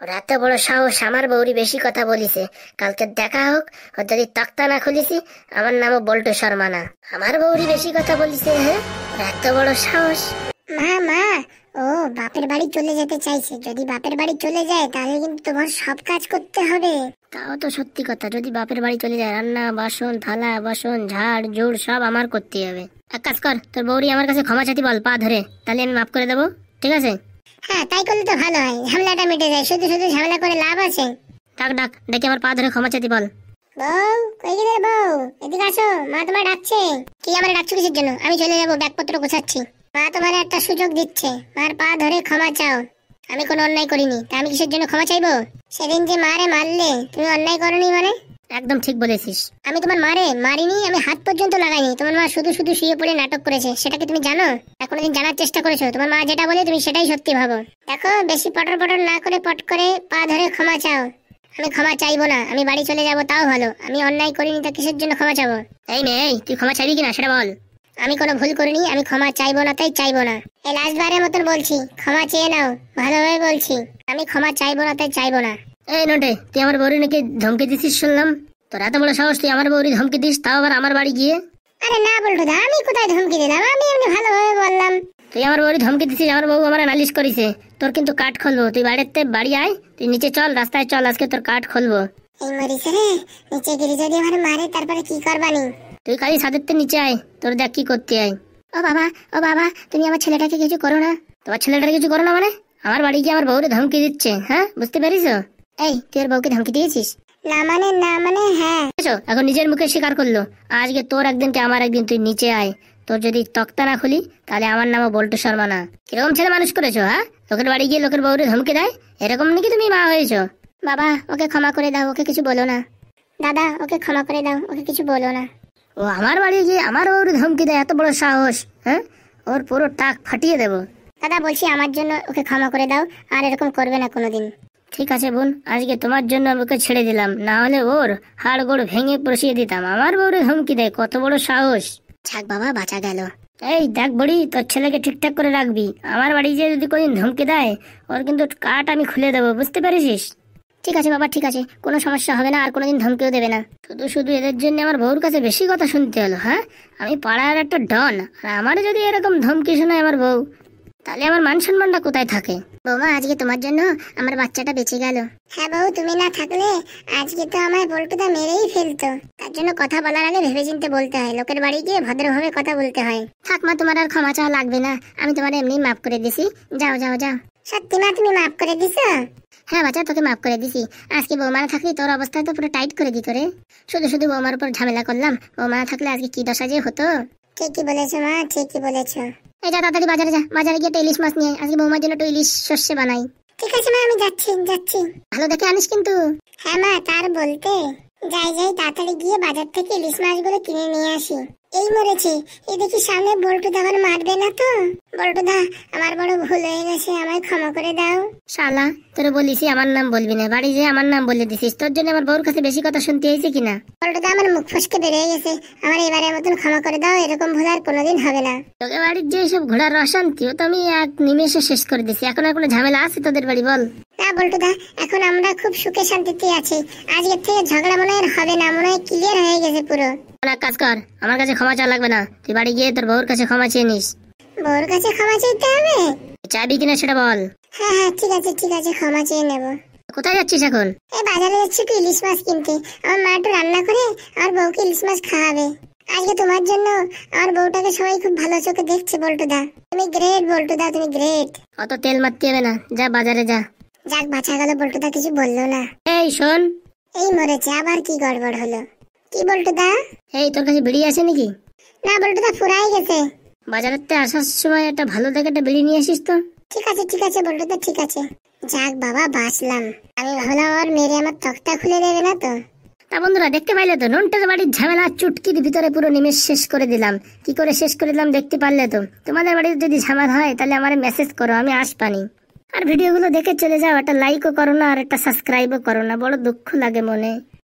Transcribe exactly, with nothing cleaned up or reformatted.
ওর এত বড় সাহস, আমার বউরি বেশি কথা বলিছে। কালকে দেখা হোক, ওর যদি তক্তা না খুলিছি আমার নামও বল্টু শর্মা না। আমার বউরি বেশি কথা বলিছে। হ্যাঁ, ওর এত বড় সাহস। মা মা ও বাপের বাড়ি চলে যেতে চাইছে। যদি বাপের বাড়ি চলে যায় তাহলে কিন্তু তোমার সব কাজ করতে হবে। তাও তো সত্যি কথা, যদি বাপের বাড়ি চলে যায় রান্না বাসন থালা বাসন ঝাড় ঝুড় সব আমার করতে হবে। এক কাজ কর, তোর বউরি আমার কাছে ক্ষমা চাইতে বল পা ধরে, তাহলে আমি মাফ করে দেবো। ঠিক আছে? হ্যাঁ, তাই করলে তো ভালো হয়, ঝামেলাটা মিটে যায়। শুধু শুধু ঝামেলা করে লাভ আছে? ডাক ডাক ডেকে আমার পা ধরে ক্ষমা চাইতে বল। বউ কই গেলে? বউ এদিকে আসো, মা তোমার ডাকছে। কি আমার ডাকছো কিসের জন্য? আমি চলে যাবো, ব্যাগপত্র গোছাচ্ছি। মা তোমার একটা সুযোগ দিচ্ছে, মার পা ধরে ক্ষমা চাও। আমি কোনো অন্যায় করিনি, তা আমি কিসের জন্য ক্ষমা চাইবো? সেদিন যে মারে মারলে, তুমি অন্যায় করনি মানে? একদম ঠিক বলেছিস। আমি তোমার মারে মারিনি, আমি হাত পর্যন্ত লাগাইনি। তোমার মা শুধু শুধু শুয়ে পড়ে নাটক করেছে, সেটা কি তুমি জানো? কোনোদিন জানার চেষ্টা করেছো? তোমার মা যেটা বলে তুমি সেটাই সত্যি ভাবো। দেখো, বেশি পটর পটর না করে পট করে পা ধরে ক্ষমা চাও। আমি ক্ষমা চাইবো না, আমি বাড়ি চলে যাবো তাও ভালো। আমি অন্যায় করিনি, তা কিসের জন্য ক্ষমা চাবো? এই মেয়ে, তুই ক্ষমা চাইবি কিনা সেটা বল। আমি কোনো ভুল করিনি, আমি ক্ষমা চাইবো না, তাই চাইবো না। এই লাস্ট বারের মতন বলছি, ক্ষমা চেয়ে নাও। ভালোভাবে বলছি, আমি ক্ষমা চাইবো না, তাই চাইবো না। এই নোটে, তুই আমার বউরি নাকি ধমকি দিছিস শুনলাম। তোর এত বড় সাহস, তুই আমার বউরি ধমকি দিস, তাও আবার আমার বাড়ি গিয়ে। আরে না বলটু দা, আমি কোথায় ধমকি দিলাম? আমি এমনি ভালোভাবে বললাম। তুই আমার বউরি ধমকি দিছিস, আমার বউ আমার নালিশ করিছে। তোর কিন্তু কাঠ খুলবো। তুই বাড়িতে বাড়ি আয়, তুই নিচে চল, রাস্তায় চল, আজকে তোর কাঠ খুলবো। এই মরিছে রে, নিচে গিয়ে যদি আমার মারে তারপরে কি করবানি? তুই খালি ছাদের তে নিচে আয়, তোর দেখ কি করতে আয়। ও বাবা, ও বাবা, তুমি আমার ছেলেটাকে কিছু করো না। তোমার ছেলেটাকে কিছু করো না মানে? আমার বাড়ি গিয়ে আমার বউরে ধমকি দিচ্ছে, হ্যাঁ? বুঝতে পারিস? এই তুই ওর বউকে ধমকি দিয়েছিস? না মানে না মানে হ্যাঁ। এখন নিজের মুখে স্বীকার করলো। আজকে তোর একদিন কি আমার একদিন, তুই নিচে আয়। তোর যদি তক্তা না খুলি তাহলে আমার নামও বল্টু শর্মা না। কিরকম ছেলে মানুষ করেছো? হ্যাঁ, লোকের বাড়ি গিয়ে লোকের বউরে ধমকি দেয়, এরকম নাকি তুমি মা হয়েছো? বাবা ওকে ক্ষমা করে দাও, ওকে কিছু বলো না। দাদা ওকে ক্ষমা করে দাও, ওকে কিছু বলো না। ও আমার বাড়ি গিয়ে আমার বউরে ধমকি দেয়, এত বড় সাহস? হ্যাঁ, ওর পুরো টাক ফাটিয়ে দেবো। দাদা বলছি আমার জন্য ওকে ক্ষমা করে দাও, আর এরকম করবে না কোনোদিন। ঠিক আছে বোন, আজকে তোমার জন্য ওকে ছেড়ে দিলাম, না হলে ওর হাড় গোড় ভেঙে বসিয়ে দিতাম। আমার বউরে ধমকি দেয়, কত বড় সাহস! থাক বাবা, বাঁচা গেল। এই দেখ বড়ি, তোর ছেলেকে ঠিকঠাক করে রাখবি। আমার বাড়ি যে যদি কোনদিন ধমকি দেয়, ওর কিন্তু কাঠ আমি খুলে দেবো, বুঝতে পারিস? ঠিক আছে বাবা, ঠিক আছে, কোনো সমস্যা হবে না, আর কোনোদিন ধমকিও দেবে না। শুধু শুধু এদের জন্য আমার বউর কাছে বেশি কথা শুনতে হলো। হ্যাঁ, আমি পাড়ার একটা ডন, আর আমার যদি এরকম ধমকি শোনায় আমার বউ, তাহলে আমার মান সম্মানটা কোথায় থাকে? বৌমা, আজকে তোমার জন্য আমার বাচ্চাটা বেঁচে গেল। হ্যাঁ বউ, তুমি না থাকলে আজকে তো আমার বল্টুদা মেরেই ফেলতো। তার জন্য কথা বলার আগে ভেবে চিন্তে বলতে হয়, লোকের বাড়ি গিয়ে ভদ্রভাবে কথা বলতে হয়। থাক মা, তোমার আর ক্ষমা চাওয়া লাগবে না, আমি তোমার এমনি মাফ করে দিছি। যাও যাও যাও। সত্যি মা, তুমি মাফ করে দিছো? হ্যাঁ বাচ্চা, তোকে মাফ করে দিছি। আজকে বৌমা না থাকলে তোর অবস্থা তো পুরো টাইট করে দিত রে। শুধু শুধু বৌমার উপর ঝামেলা করলাম, বৌমা না থাকলে আজকে কি দশা যে হতো। ঠিকই বলেছো মা, ঠিকই বলেছো। এই যা তাড়াতাড়ি বাজারে যা, বাজারে গিয়ে ইলিশ মাছ নিয়ে আজকে বৌমার জন্য একটু ইলিশ সর্ষে বানাই। ঠিক আছে মা, আমি যাচ্ছি যাচ্ছি। ভালো দেখে আনিস কিন্তু। হ্যাঁ মা, তার বলতে। যাই যাই, তাড়াতাড়ি গিয়ে বাজার থেকে ইলিশ মাছগুলো কিনে নিয়ে আসি। এই মরেছে, এই দেখি সামনে বল্টুদা আবার মারবে না তো? বল্টুদা, আমার বড় ভুল হয়ে গেছে, আমায় ক্ষমা করে দাও। শালা, তোরে বলিসি আমার নাম বলবি না, বাড়ি যে আমার নাম বলে দিছিস। তোর জন্য আমার বউর কাছে বেশি কথা শুনতে হয়েছে কিনা? বল্টুদা, আমার মুখ ফসকে বেরিয়ে গেছে, আমার এবারের মতন ক্ষমা করে দাও, এরকম ভুল আর কোনোদিন হবে না। তোকে বাড়ির যে সব ঘোড়ার অশান্তি, ও তো আমি এক নিমেষে শেষ করে দিছি। এখন আর কোনো ঝামেলা আছে তোদের বাড়ি বল? না বল্টুদা, এখন আমরা খুব সুখে শান্তিতে আছি। আজকের থেকে ঝগড়া মনে হয় হবে না, মনে হয় ক্লিয়ার হয়ে গেছে পুরো। এক কাজ কর, আমার কাছে ক্ষমা চাওয়া লাগবে না, তুই বাড়ি গিয়ে তোর বউর কাছে ক্ষমা চেয়ে নিস। বউর কাছে ক্ষমা চাইতে হবে? চাবি কিনা সেটা বল। হ্যাঁ হ্যাঁ, ঠিক আছে ঠিক আছে, ক্ষমা চেয়ে নেব। কোথায় যাচ্ছিস এখন? এই বাজারে যাচ্ছি একটু ইলিশ মাছ কিনতে। আমার মা একটু রান্না করে আমার বউকে ইলিশ মাছ খাওয়াবে। আজকে তোমার জন্য আমার বউটাকে সবাই খুব ভালো চোখে দেখছে বল্টুদা। তুমি গ্রেট বল্টুদা, তুমি গ্রেট। অত তেল মারতে হবে না, যা বাজারে যা। যাক, বাঁচা গেল, বল্টুদা কিছু বললো না। এই শোন। এই মরেছে, আবার কি গড়বড় হলো? কি বল্টুদা? এই তোর কাছে বিড়ি আছে নাকি? না বল্টুদা, ফুরাই গেছে। বাজারেতে আসার সময় একটা ভালো দেখে একটা বিড়ি নিয়ে আসিস তো। ঠিক আছে ঠিক আছে বল্টুদা, ঠিক আছে। যাক বাবা, বাঁচলাম। আমি ভাবলাম আর মেরে আমার তক্তা খুলে দেবে না তো। তা বন্ধুরা, দেখতে পাইলে তো নন্টের বাড়ির ঝামেলা চুটকির ভিতরে পুরো নিমেষ শেষ করে দিলাম। কি করে শেষ করে দিলাম দেখতে পারলে তো। তোমাদের বাড়ির যদি ঝামেলা হয় তাহলে আমার মেসেজ করো, আমি আসপানি। আর ভিডিওগুলো দেখে চলে যাও, একটা লাইকও করো না আর একটা সাবস্ক্রাইবও করো না, বড় দুঃখ লাগে মনে।